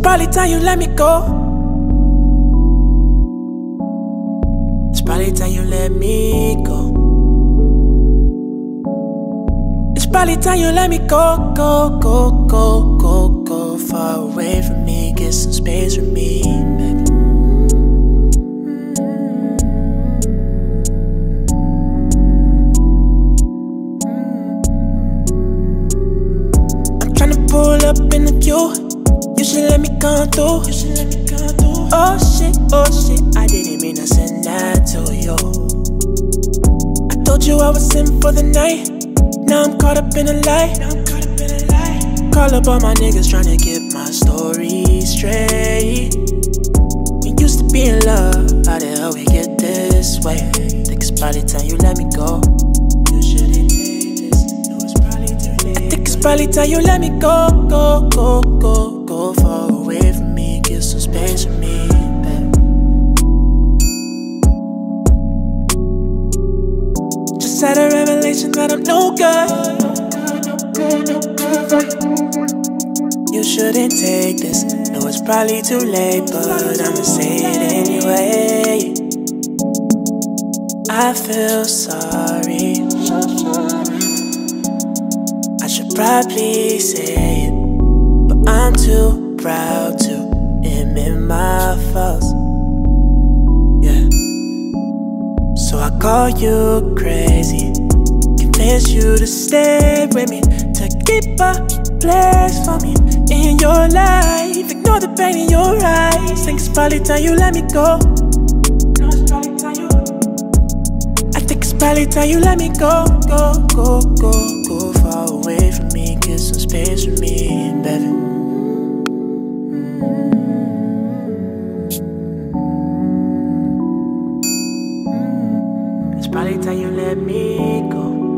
probably time you let me go. It's probably time you let me go. It's probably time you let me go, go, go, go, go, go far away from me, get some space from me, baby. I'm tryna pull up in the queue. You should let me come through. Oh shit, I didn't mean to send that to you. I told you I was in for the night. Now I'm caught up in a lie. Call up all my niggas tryna get my story straight. We used to be in love, how the hell we get this way? Think it's probably time you let me go. You shouldn't take this, no, it's probably too late. I think it's probably time you let me go, go, go, go, go far away from me, give some space for me, babe. Just had a revelation that I'm no good. You shouldn't take this, no, it's probably too late, but I'ma say it anyway. I feel sorry, I should probably say it, but I'm too proud to admit my faults. Yeah. So I call you crazy, convince you to stay with me, to keep a place for me in your life. Ignore the pain in your eyes. Think it's probably time you let me go. I think it's probably time you let me go, go, go, go, go far away from me, get some space for me, baby. It's probably time you let me go.